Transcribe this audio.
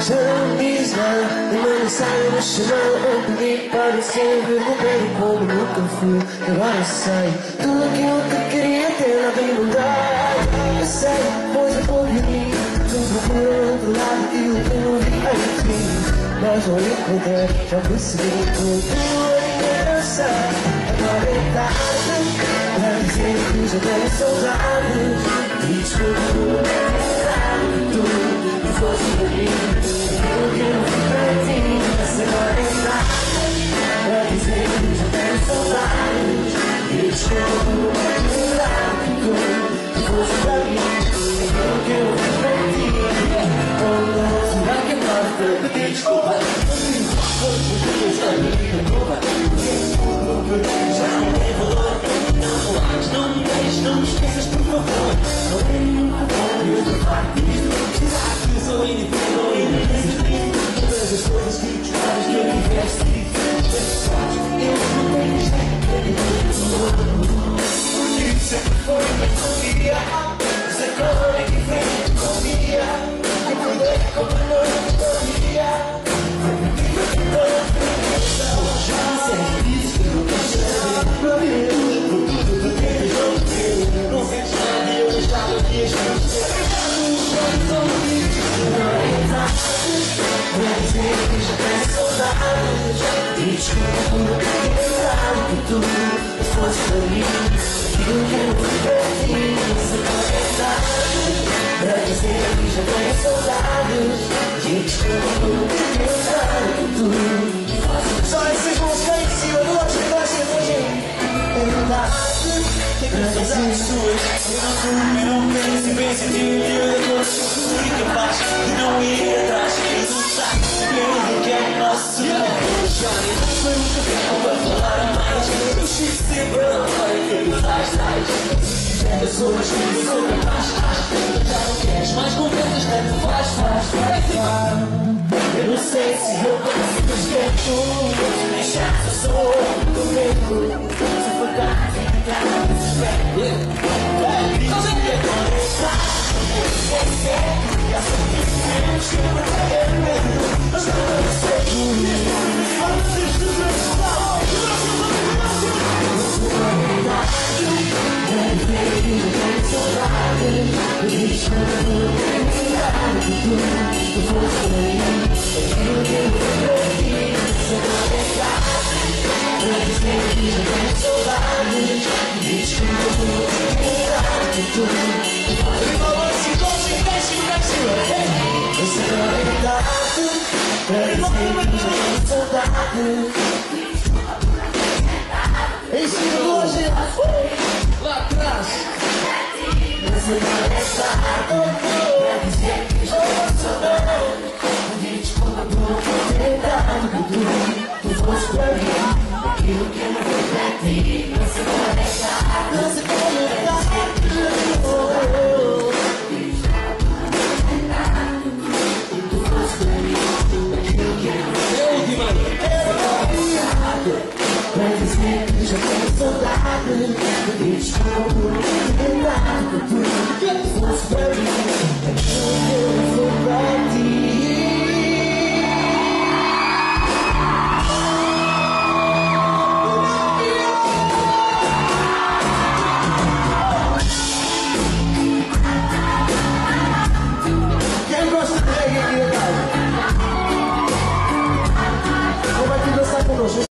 já não diz nada. Uma mensagem me chamando a pedir para sempre. Voltei como nunca fui, agora sei tudo aquilo que queria ter na vida mudado. Eu sei, pois eu vou vir. Tu procura outro lado e o que não vi em ti. Mas não encontrei, já percebi tudo eu sei. Agora é tarde para dizer que já tenho saudades. E desculpa por tudo que fosse para mim. Aquilo que não fui para ti. Mas agora é tarde para dizer que já tenho saudades. E desculpa por tudo que fosse para mim. Aquilo que não fui para ti. Oh não, será que é tarde para pedir desculpa? Já não tem valor. Não me deixes, não me esqueças, por favor. Não é nunca bom. Eu de facto isto sou indiferente, ainda todas as coisas que gostavas que eu tivesse dito. Eu não tenho jeito. Porque sempre foi uma confia. Mas agora é diferente, confia. Eu mudei como não sabia. Desculpa por pensar que tu fosse para mim. Aquilo que eu fui para ti. Mas agora é tarde para dizer que já tenho saudades. E desculpa por pensar que tu fosse. Só essas músicas em cima do outro que gosta de mim. É verdade. Tenho saudades suas. Eu não penso e penso em ti. Eu fui incapaz de não ir atrás. Eu não sei o que é nosso. Foi um café para falar mais. Eu chego sempre a hora que tu sais. Eu sou mais filho, sou capaz. Já não queres mais conversas, tanto faz. Eu não sei se eu consigo esquecer tudo. Deixar que eu sou comigo. Se for tarde, ficar no desespero. Diz que agora é tarde. Esquecer. Já sou diferente, que eu não tenho medo. Mas não sei. Em cima do hoje, lá atrás. Mas agora é tarde.